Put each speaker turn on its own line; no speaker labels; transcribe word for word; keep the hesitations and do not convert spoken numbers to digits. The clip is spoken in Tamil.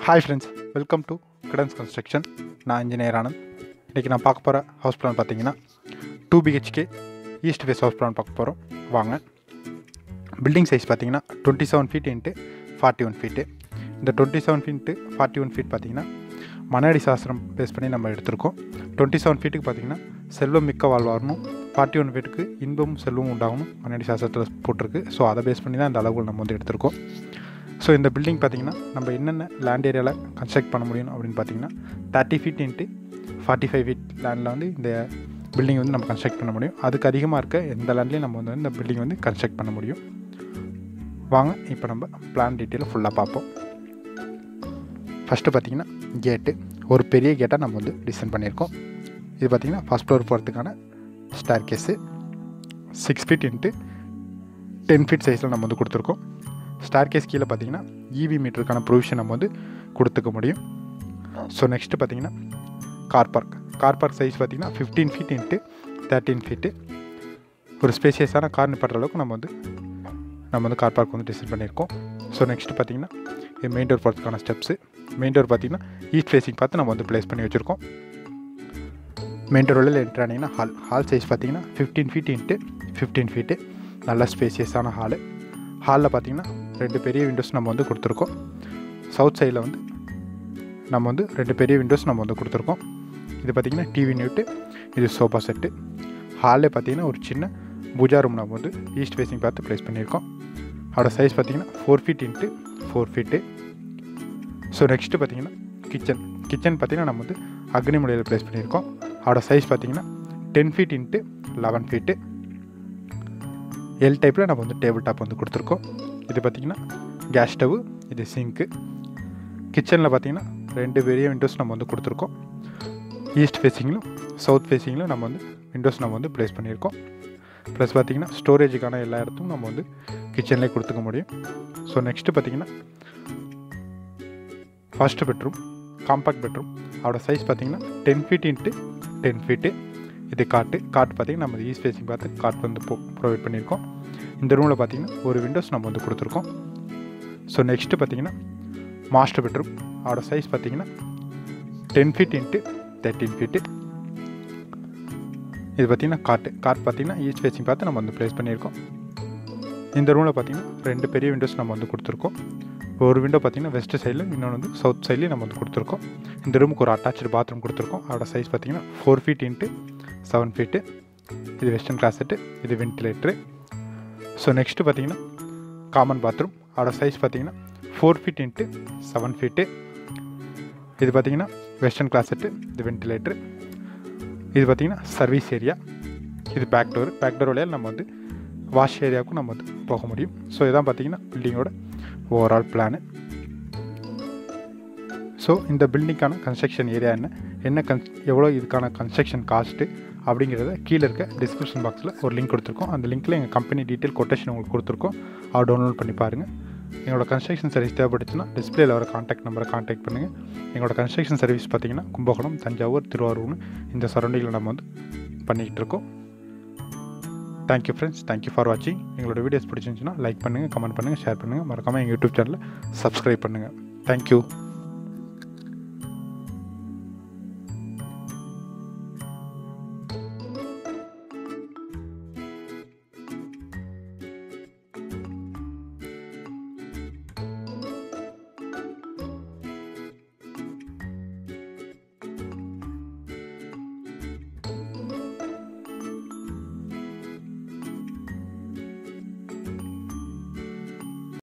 Hi friends, welcome to Cadence Construction. நான் இன்ஜினியர் ஆனந்த். இன்றைக்கி நான் பார்க்க போகிற ஹவுஸ் பிளான் பார்த்தீங்கன்னா two BHK east face house plan பார்க்க போகிறோம். வாங்க. பில்டிங் சைஸ் பார்த்தீங்கன்னா twenty seven feet into forty one feet. இந்த twenty seven feet forty one feet பார்த்தீங்கன்னா மணடி சாஸ்திரம் பேஸ் பண்ணி நம்ம எடுத்திருக்கோம். டுவெண்ட்டி செவன் ஃபீட்டுக்கு பார்த்தீங்கன்னா செல்வம் மிக்க வாழ்வாரணும், ஃபார்ட்டி ஒன் ஃபீட்டுக்கு இன்பமும் செல்வமும் உண்டாகணும் மணடி சாஸ்திரத்தில் போட்டிருக்கு. ஸோ அதை பேஸ் பண்ணி தான் இந்த அளவுகள் நம்ம வந்து எடுத்திருக்கோம். ஸோ இந்த பில்டிங் பார்த்திங்கன்னா நம்ம என்னென்ன லேண்ட் ஏரியாவில் கன்ஸ்ட்ரக்ட் பண்ண முடியும் அப்படின்னு பார்த்தீங்கன்னா thirty feet into forty five feet லேண்டில் வந்து இந்த பில்டிங் வந்து நம்ம கன்ஸ்ட்ரக்ட் பண்ண முடியும். அதுக்கு அதிகமாக இருக்க எந்த லேண்ட்லேயும் நம்ம வந்து இந்த பில்டிங் வந்து கன்ஸ்ட்ரக்ட் பண்ண முடியும். வாங்க இப்போ நம்ம பிளான் டீட்டெயிலை ஃபுல்லாக பார்ப்போம். ஃபஸ்ட்டு பார்த்திங்கன்னா கேட்டு, ஒரு பெரிய கேட்டாக நம்ம வந்து டிசைன் பண்ணியிருக்கோம். இது பார்த்திங்கன்னா ஃபஸ்ட் ஃப்ளோர் போகிறதுக்கான staircase six feet into ten feet சைஸில் நம்ம வந்து கொடுத்துருக்கோம். ஸ்டார் கேஸ் கீழே பார்த்தீங்கன்னா இவி மீட்டருக்கான ப்ரொவிஷன் நம்ம வந்து கொடுத்துக்க முடியும். ஸோ நெக்ஸ்ட்டு பார்த்தீங்கன்னா car park car park size பார்த்தீங்கன்னா fifteen feet into thirteen feet. ஒரு ஸ்பேசியஸான கார் நிப்பாட்டுற அளவுக்கு நம்ம வந்து நம்ம வந்து கார் பார்க் வந்து டிசைன் பண்ணியிருக்கோம். ஸோ நெக்ஸ்ட்டு பார்த்தீங்கன்னா இது மெயின் டோர் போகிறதுக்கான ஸ்டெப்ஸு. மெயின் டோர் பார்த்தீங்கன்னா ஈஸ்ட் ஃபேஸிங் பார்த்து நம்ம வந்து ப்ளேஸ் பண்ணி வச்சுருக்கோம். மெயின் டோர் வெளியில் என்ட்ரு ஆனீங்கன்னா ஹால் ஹால் சைஸ் பார்த்தீங்கன்னா fifteen feet into fifteen feet. நல்ல ஸ்பேசியஸான ஹாலு. ஹாலில் பார்த்தீங்கன்னா ரெண்டு பெரிய விண்டோஸ் நம்ம வந்து கொடுத்துருக்கோம். சவுத் சைடில் வந்து நம்ம வந்து ரெண்டு பெரிய விண்டோஸ் நம்ம வந்து கொடுத்துருக்கோம். இது பார்த்திங்கன்னா டிவி யூனிட்டு, இது சோஃபா செட்டு. ஹாலில் பார்த்திங்கன்னா ஒரு சின்ன பூஜா ரூம் நம்ம வந்து ஈஸ்ட் ஃபேஸிங் பார்த்து ப்ளேஸ் பண்ணியிருக்கோம். அதோட சைஸ் பார்த்திங்கன்னா four feet into four feet. So next பார்த்திங்கன்னா கிச்சன் கிச்சன் பார்த்திங்கன்னா நம்ம வந்து அக்னி முறையில் ப்ளேஸ் பண்ணியிருக்கோம். அதோட சைஸ் பார்த்திங்கன்னா ten feet into eleven feet. L டைப்பில் நம்ம வந்து டேபிள் டாப் வந்து கொடுத்துருக்கோம். இது பார்த்திங்கன்னா கேஸ் ஸ்டவ்வு, இது சிங்க்கு. கிச்சனில் பார்த்திங்கன்னா ரெண்டு பெரிய விண்டோஸ் நம்ம வந்து கொடுத்துருக்கோம். ஈஸ்ட் ஃபேஸிங்கிலும் சவுத் ஃபேஸிங்கிலும் நம்ம வந்து விண்டோஸ் நம்ம வந்து ப்ளேஸ் பண்ணியிருக்கோம். ப்ளஸ் பார்த்திங்கன்னா ஸ்டோரேஜுக்கான எல்லா இடத்தும் நம்ம வந்து கிச்சன்லேயே கொடுத்துக்க முடியும். ஸோ நெக்ஸ்ட்டு பார்த்திங்கன்னா ஃபஸ்ட்டு பெட்ரூம், காம்பாக்ட் பெட்ரூம். அதோட சைஸ் பார்த்திங்கன்னா ten feet into ten feet. இது காட்டு காட்டு பார்த்திங்கன்னா நம்ம ஈஸ்ட் ஃபேஸிங் பார்த்து காட் வந்து ப்ரொவைட் பண்ணியிருக்கோம். இந்த ரூமில் பார்த்திங்கன்னா ஒரு விண்டோஸ் நம்ம வந்து கொடுத்துருக்கோம். ஸோ நெக்ஸ்ட்டு பார்த்திங்கன்னா மாஸ்டர் பெட்ரூம். அதோட சைஸ் பார்த்திங்கன்னா ten feet into thirteen feet. இது பார்த்திங்கன்னா காட்டு காட் பார்த்திங்கன்னா ஈஸ்ட் ஃபேஸிங் பார்த்து நம்ம வந்து ப்ளேஸ் பண்ணியிருக்கோம். இந்த ரூமில் பார்த்திங்கன்னா ரெண்டு பெரிய விண்டோஸ் நம்ம வந்து கொடுத்துருக்கோம். ஒரு விண்டோ பார்த்திங்கன்னா வெஸ்ட் சைடில், இன்னொன்று வந்து சவுத் சைட்லேயும் நம்ம வந்து கொடுத்துருக்கோம். இந்த ரூமுக்கு ஒரு அட்டாச்சு பாத்ரூம் கொடுத்துருக்கோம். அதோட சைஸ் பார்த்திங்கன்னா four feet into seven feet. இது வெஸ்டர்ன் கிளாசெட்டு, இது வென்டிலேட்ரு. ஸோ நெக்ஸ்ட்டு பார்த்திங்கன்னா காமன் பாத்ரூம். அதோட சைஸ் பார்த்திங்கன்னா four feet into seven feet. இது பார்த்திங்கன்னா வெஸ்டர்ன் கிளாசெட்டு, இது வென்டிலேட்ரு. இது பார்த்திங்கன்னா சர்வீஸ் ஏரியா. இது பேக் டோர் பேக் டோர் வழியாக நம்ம வந்து வாஷ் ஏரியாவுக்கும் நம்ம வந்து போக முடியும். ஸோ இதான் பார்த்திங்கன்னா பில்டிங்கோட ஓவரால் பிளானு. ஸோ இந்த பில்டிங்கான கன்ஸ்ட்ரக்ஷன் ஏரியா என்ன என்ன கன் எவ்வளோ இதுக்கான கன்ஸ்ட்ரக்ஷன் காஸ்ட்டு அப்படிங்கிறத கீழே இருக்க டிஸ்கிரிப்ஷன் பாக்ஸில் ஒரு லிங்க் கொடுத்துருக்கோம். அந்த லிங்க்கில் எங்கள் கம்பெனி டீட்டெயில் கொட்டேஷன் உங்களுக்கு கொடுத்துருக்கோம். அதை டவுன்லோட் பண்ணி பாருங்கள். எங்களோட கன்ஸ்ட்ரக்ஷன் சர்வீஸ் தேவைப்பட்டுச்சுன்னா டிஸ்பிளேயில் வர கான்டாக்ட் நம்பரை கான்டாக்ட் பண்ணுங்கள். எங்களோட கன்ஸ்ட்ரக்ஷன் சர்வீஸ் பார்த்திங்கன்னா கும்பகோணம், தஞ்சாவூர், திருவாரூர்னு இந்த சரௌண்டிங்கில் நம்ம வந்து பண்ணிக்கிட்டு இருக்கோம். தேங்க்யூ ஃப்ரெண்ட்ஸ், தேங்க்யூ ஃபார் வாட்சிங். எங்களோட வீடியோஸ் பிடிச்சிருந்துச்சுன்னா லைக் பண்ணுங்கள், கமெண்ட் பண்ணுங்கள், ஷேர் பண்ணுங்கள். மறக்காமல் எங்கள் யூடியூப் சேனலை சப்ஸ்கிரைப் பண்ணுங்கள். தேங்க்யூ.